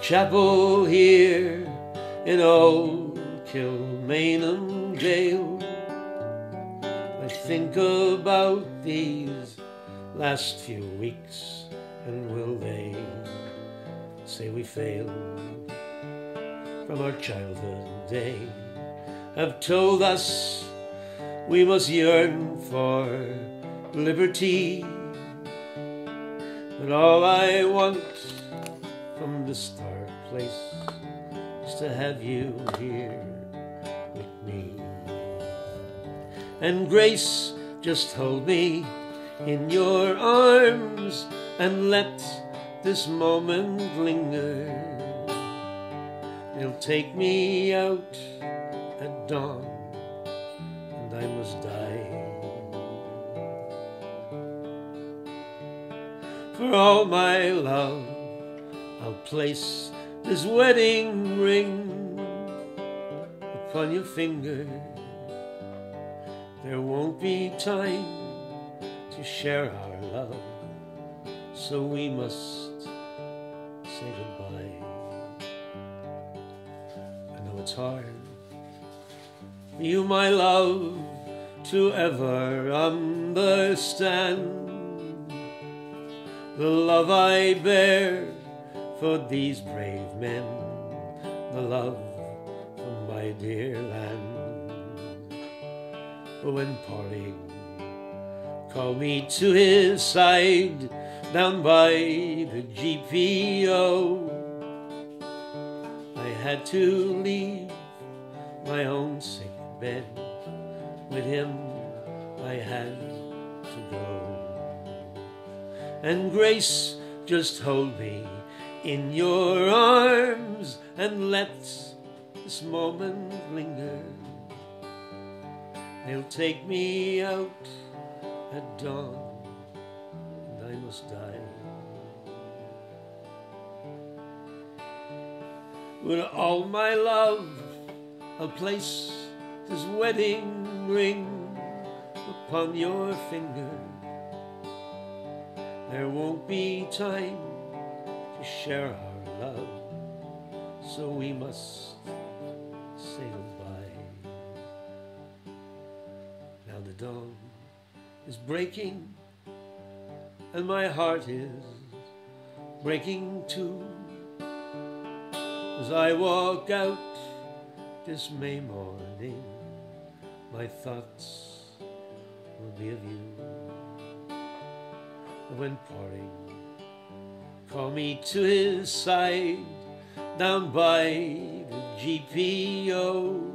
chapel here in old Kilmainham jail. I think about these last few weeks, and will they say we failed from our childhood day? Have told us we must yearn for liberty, but all I want from this dark place is to have you here with me. And grace, just hold me in your arms and let this moment linger. They'll take me out at dawn and I must die. For all my love, I'll place this wedding ring upon your finger. There won't be time to share our love, so we must say goodbye. I know it's hard for you, my love, to ever understand the love I bear for these brave men, the love from my dear land. But when parting called me to his side down by the GPO, I had to leave my own sick bed. With him I had to go. And grace, just hold me in your arms and let this moment linger. They'll take me out at dawn and I must die. With all my love, I'll place this wedding ring upon your finger. There won't be time to share our love, so we must say goodbye. Now the dawn is breaking and my heart is breaking too, as I walk out this May morning. My thoughts will be of you. When parting call me to his side down by the GPO,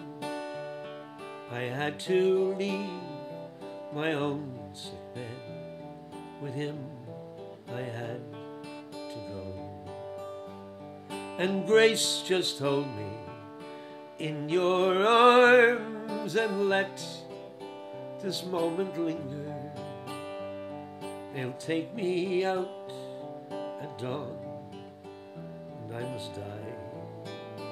I had to leave my own sick bed. With him I had to go. And grace, just hold me in your arms and let this moment linger. They'll take me out at dawn and I must die.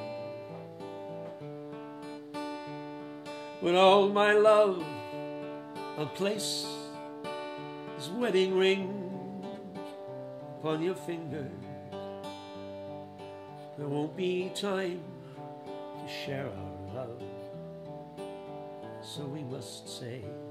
With all my love, I'll place this wedding ring upon your finger. There won't be time to share our love, so we must say